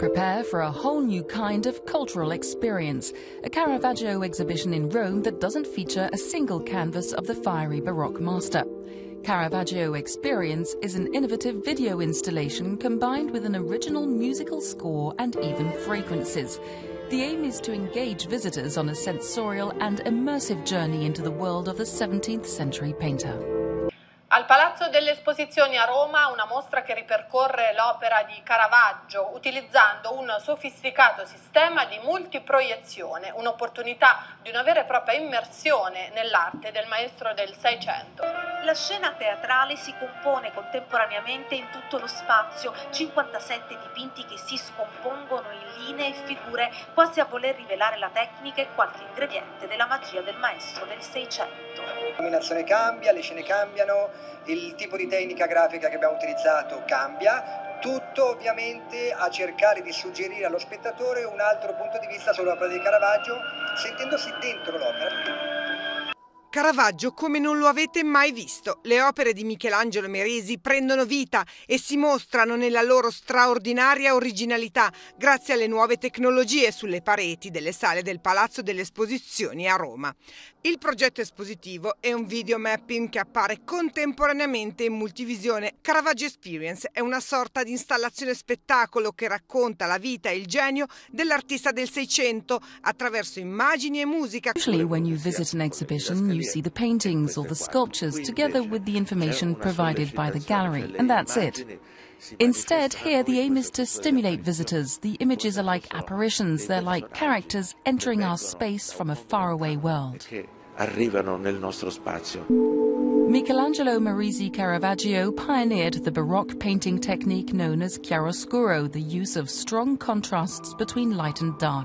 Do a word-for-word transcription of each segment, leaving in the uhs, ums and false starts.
prepare for a whole new kind of cultural experience, a Caravaggio exhibition in Rome that doesn't feature a single canvas of the fiery Baroque master. Caravaggio Experience is an innovative video installation combined with an original musical score and even fragrances. The aim is to engage visitors on a sensorial and immersive journey into the world of the seventeenth century painter. Al Palazzo delle Esposizioni a Roma una mostra che ripercorre l'opera di Caravaggio utilizzando un sofisticato sistema di multiproiezione, un'opportunità di una vera e propria immersione nell'arte del maestro del Seicento. La scena teatrale si compone contemporaneamente in tutto lo spazio, cinquantasette dipinti che si scompongono in linee e figure, quasi a voler rivelare la tecnica e qualche ingrediente della magia del maestro del Seicento. L'illuminazione cambia, le scene cambiano, il tipo di tecnica grafica che abbiamo utilizzato cambia, tutto ovviamente a cercare di suggerire allo spettatore un altro punto di vista sull'opera di Caravaggio, sentendosi dentro l'opera. Caravaggio come non lo avete mai visto. Le opere di Michelangelo Merisi prendono vita e si mostrano nella loro straordinaria originalità grazie alle nuove tecnologie sulle pareti delle sale del Palazzo delle Esposizioni a Roma. Il progetto espositivo è un video mapping che appare contemporaneamente in multivisione. Caravaggio Experience è una sorta di installazione spettacolo che racconta la vita e il genio dell'artista del Seicento attraverso immagini e musica. Usually when you visit an exhibition, you see the paintings or the sculptures together with the information provided by the gallery, and that's it. Instead, here the aim is to stimulate visitors. The images are like apparitions, they're like characters entering our space from a faraway world. Arrivano nel nostro spazio. Michelangelo Merisi Caravaggio pioneered the Baroque painting technique known as chiaroscuro, the use of strong contrasts between light and dark.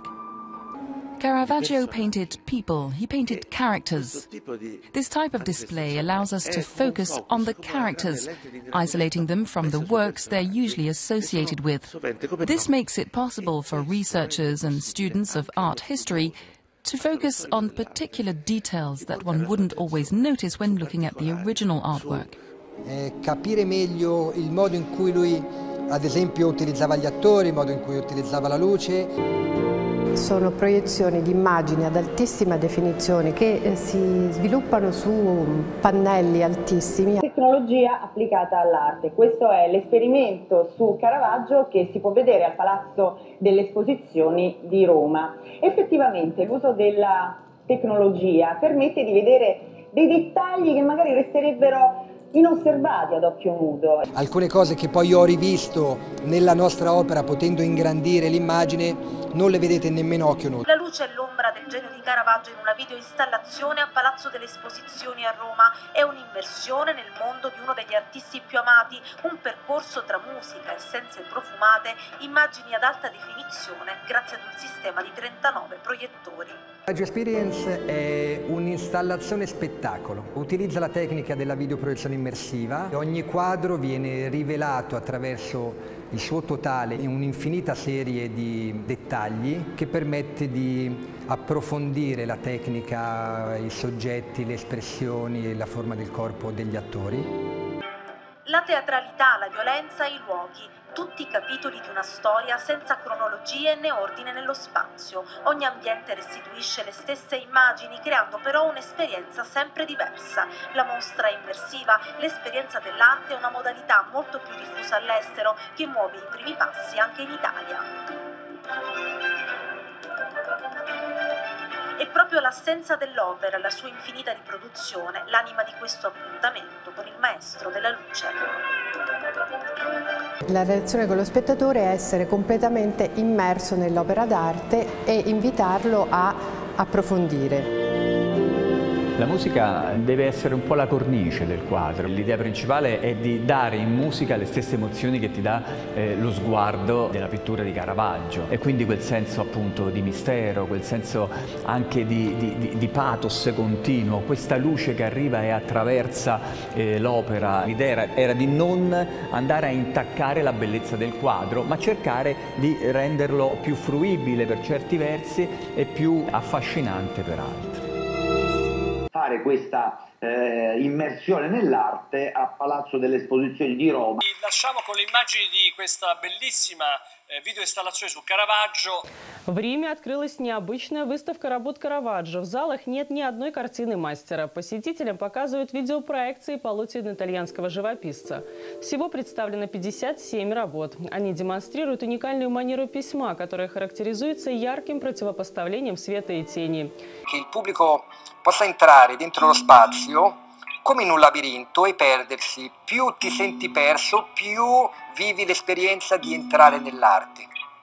Caravaggio painted people, he painted characters. This type of display allows us to focus on the characters, isolating them from the works they're usually associated with. This makes it possible for researchers and students of art history to focus on particular details that one wouldn't always notice when looking at the original artwork. Eh, capire meglio il modo in cui lui, ad esempio, utilizzava gli attori, il modo in cui utilizzava la luce. Sono proiezioni di immagini ad altissima definizione che si sviluppano su pannelli altissimi. Tecnologia applicata all'arte. Questo è l'esperimento su Caravaggio che si può vedere al Palazzo delle Esposizioni di Roma. Effettivamente l'uso della tecnologia permette di vedere dei dettagli che magari resterebbero inosservati ad occhio nudo. Alcune cose che poi ho rivisto nella nostra opera potendo ingrandire l'immagine non le vedete nemmeno a occhio nudo. La luce e l'ombra del genio di Caravaggio in una videoinstallazione a Palazzo delle Esposizioni a Roma è un'immersione nel mondo di uno degli artisti più amati, un percorso tra musica, essenze profumate, immagini ad alta definizione grazie ad un sistema di trentanove proiettori. Caravaggio Experience è un'installazione spettacolo, utilizza la tecnica della videoproiezione immersiva. Ogni quadro viene rivelato attraverso il suo totale in un'infinita serie di dettagli che permette di approfondire la tecnica, i soggetti, le espressioni e la forma del corpo degli attori. La teatralità, la violenza e i luoghi, tutti i capitoli di una storia senza cronologie né ordine nello spazio. Ogni ambiente restituisce le stesse immagini, creando però un'esperienza sempre diversa. La mostra è immersiva, l'esperienza dell'arte è una modalità molto più diffusa all'estero che muove i primi passi anche in Italia. È proprio l'assenza dell'opera, la sua infinita riproduzione, l'anima di questo appuntamento con il maestro della luce. La relazione con lo spettatore è essere completamente immerso nell'opera d'arte e invitarlo a approfondire. La musica deve essere un po' la cornice del quadro. L'idea principale è di dare in musica le stesse emozioni che ti dà eh, lo sguardo della pittura di Caravaggio, e quindi quel senso appunto di mistero, quel senso anche di, di, di, di pathos continuo, questa luce che arriva e attraversa eh, l'opera. L'idea era, era di non andare a intaccare la bellezza del quadro, ma cercare di renderlo più fruibile per certi versi e più affascinante per altri. Fare questa eh, immersione nell'arte a Palazzo delle Esposizioni di Roma. Vi lasciamo con le immagini di questa bellissima видеоинсталляция su Караваджо. В Риме открылась необычная выставка работ Караваджо. В залах нет ни одной картины мастера. Посетителям показывают видеопроекции полотен итальянского живописца. Всего представлено пятьдесят семь работ. Они демонстрируют уникальную манеру письма, которая характеризуется ярким противопоставлением света и тени. Che il pubblico possa entrare dentro lo spazio come in un labirinto e perdersi. Più ti senti perso, più vivi l'esperienza di entrare nell'arte.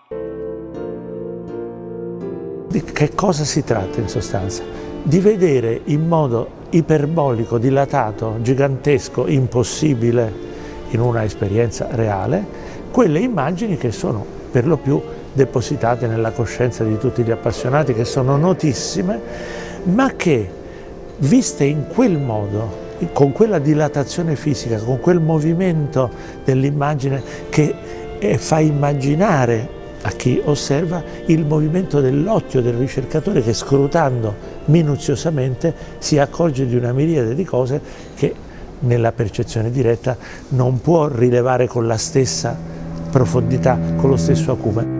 Di che cosa si tratta in sostanza? Di vedere in modo iperbolico, dilatato, gigantesco, impossibile in una esperienza reale, quelle immagini che sono per lo più depositate nella coscienza di tutti gli appassionati, che sono notissime, ma che viste in quel modo, con quella dilatazione fisica, con quel movimento dell'immagine che fa immaginare a chi osserva il movimento dell'occhio del ricercatore che, scrutando minuziosamente, si accorge di una miriade di cose che nella percezione diretta non può rilevare con la stessa profondità, con lo stesso acume.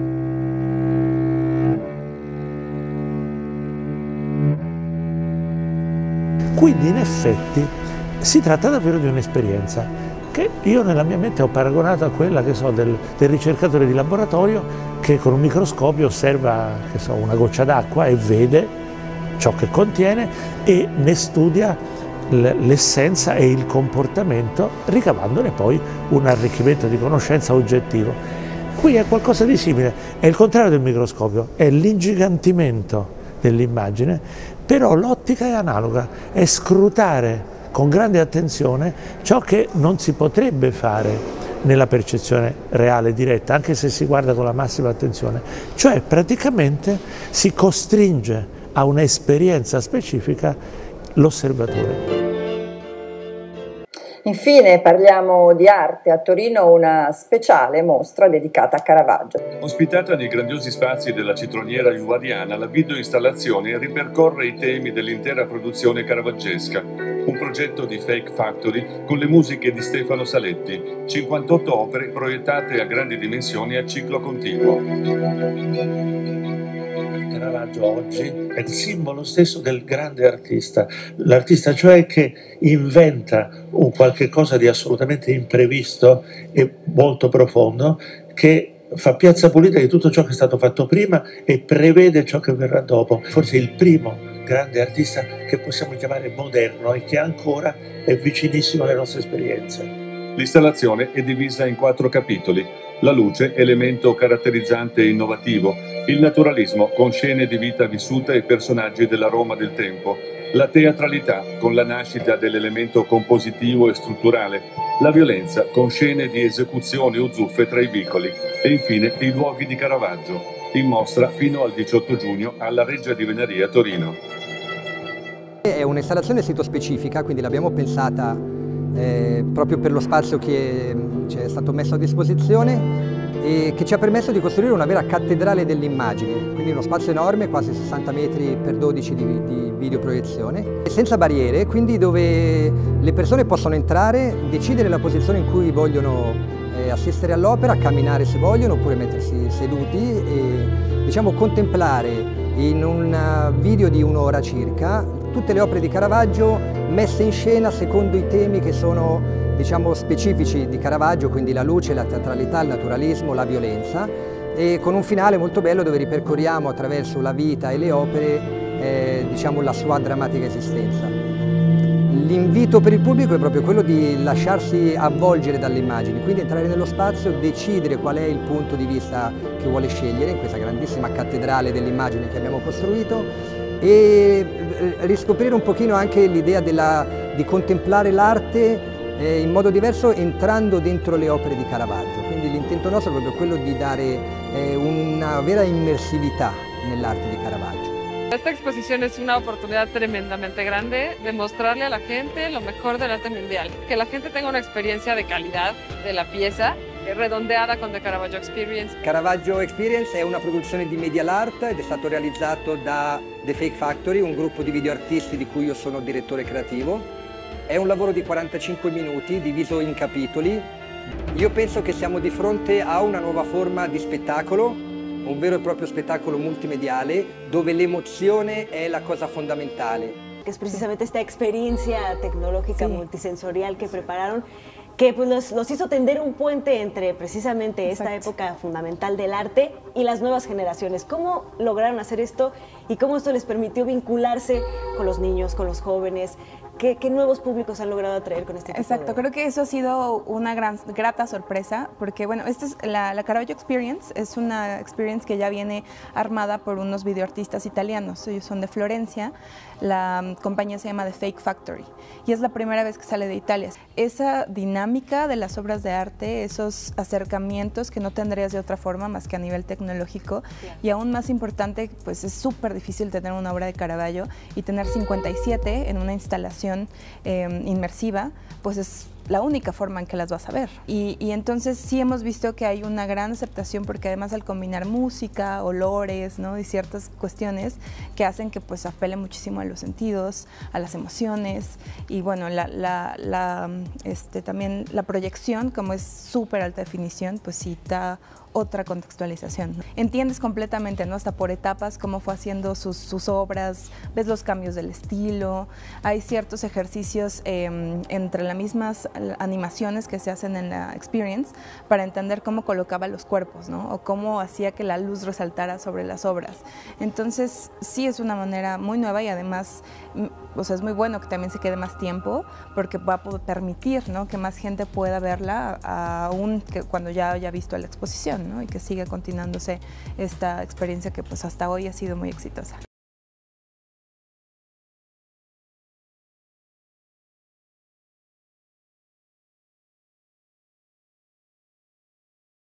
Quindi in effetti si tratta davvero di un'esperienza che io nella mia mente ho paragonato a quella, che so, del, del ricercatore di laboratorio che con un microscopio osserva, che so, una goccia d'acqua e vede ciò che contiene e ne studia l'essenza e il comportamento, ricavandone poi un arricchimento di conoscenza oggettivo. Qui è qualcosa di simile, è il contrario del microscopio, è l'ingigantimento dell'immagine, però l'ottica è analoga, è scrutare con grande attenzione ciò che non si potrebbe fare nella percezione reale diretta, anche se si guarda con la massima attenzione, cioè praticamente si costringe a un'esperienza specifica l'osservatore. Infine parliamo di arte. A Torino una speciale mostra dedicata a Caravaggio. Ospitata nei grandiosi spazi della citroniera juvariana, la videoinstallazione ripercorre i temi dell'intera produzione caravaggesca, un progetto di Fake Factory con le musiche di Stefano Saletti, cinquantotto opere proiettate a grandi dimensioni a ciclo continuo. Caravaggio oggi è il simbolo stesso del grande artista, l'artista cioè che inventa un qualche cosa di assolutamente imprevisto e molto profondo, che fa piazza pulita di tutto ciò che è stato fatto prima e prevede ciò che verrà dopo. Forse il primo grande artista che possiamo chiamare moderno e che ancora è vicinissimo alle nostre esperienze. L'installazione è divisa in quattro capitoli. La luce, elemento caratterizzante e innovativo, il naturalismo con scene di vita vissuta e personaggi della Roma del tempo, la teatralità con la nascita dell'elemento compositivo e strutturale, la violenza con scene di esecuzione o zuffe tra i vicoli e infine i luoghi di Caravaggio, in mostra fino al diciotto giugno alla Reggia di Venaria a Torino. È un'installazione sito-specifica, quindi l'abbiamo pensata eh, proprio per lo spazio che ci è stato messo a disposizione e che ci ha permesso di costruire una vera cattedrale dell'immagine, quindi uno spazio enorme, quasi sessanta metri per dodici di, di videoproiezione, senza barriere, quindi dove le persone possono entrare, decidere la posizione in cui vogliono eh, assistere all'opera, camminare se vogliono oppure mettersi seduti e diciamo contemplare in un video di un'ora circa tutte le opere di Caravaggio messe in scena secondo i temi che sono diciamo specifici di Caravaggio, quindi la luce, la teatralità, il naturalismo, la violenza, e con un finale molto bello dove ripercorriamo attraverso la vita e le opere eh, diciamo la sua drammatica esistenza. L'invito per il pubblico è proprio quello di lasciarsi avvolgere dalle immagini, quindi entrare nello spazio, decidere qual è il punto di vista che vuole scegliere in questa grandissima cattedrale dell'immagine che abbiamo costruito e riscoprire un pochino anche l'idea di contemplare l'arte in modo diverso entrando dentro le opere di Caravaggio. Quindi l'intento nostro è proprio quello di dare eh, una vera inmersività nell'arte di Caravaggio. Esta exposición es una oportunidad tremendamente grande de mostrarle a la gente lo mejor del arte mundial. Que la gente tenga una experiencia de calidad de la pieza redondeada con The Caravaggio Experience. Caravaggio Experience è una produzione di Medialart ed è stato realizzato da The Fake Factory, un gruppo di videoartisti di cui io sono direttore creativo. È un lavoro di quarantacinque minuti diviso in capitoli. Io penso che siamo di fronte a una nuova forma di spettacolo, un vero e proprio spettacolo multimediale dove l'emozione è la cosa fondamentale. Es precisamente esta experiencia tecnológica sí. multisensorial que prepararon, que pues los, los hizo tender un puente entre precisamente Exacto. esta época fundamental del arte y las nuevas generaciones. ¿Cómo lograron hacer esto y cómo esto les permitió vincularse con los niños, con los jóvenes? ¿Qué, qué nuevos públicos han logrado atraer con este tipo Exacto, de... creo que eso ha sido una gran, grata sorpresa, porque bueno, esta es la, la Caravaggio Experience, es una experience que ya viene armada por unos videoartistas italianos, ellos son de Florencia, la compañía se llama The Fake Factory, y es la primera vez que sale de Italia. Esa dinámica de las obras de arte, esos acercamientos que no tendrías de otra forma más que a nivel tecnológico, yeah. y aún más importante, pues es súper difícil tener una obra de Caravaggio y tener cincuenta y siete en una instalación Eh, inmersiva, pues es la única forma en que las vas a ver. Y, y entonces sí hemos visto que hay una gran aceptación porque además al combinar música, olores, ¿no? y ciertas cuestiones que hacen que pues apele muchísimo a los sentidos, a las emociones y bueno, la, la, la, este, también la proyección, como es súper alta definición, pues sí da otra contextualización. Entiendes completamente, ¿no? hasta por etapas, cómo fue haciendo sus, sus obras, ves los cambios del estilo, hay ciertos ejercicios eh, entre las mismas animaciones que se hacen en la experience para entender cómo colocaba los cuerpos, ¿no? o cómo hacía que la luz resaltara sobre las obras. Entonces sí es una manera muy nueva y además o sea, es muy bueno que también se quede más tiempo porque va a permitir, ¿no? que más gente pueda verla aún que cuando ya haya visto la exposición, ¿no? y que siga continuándose esta experiencia que pues hasta hoy ha sido muy exitosa.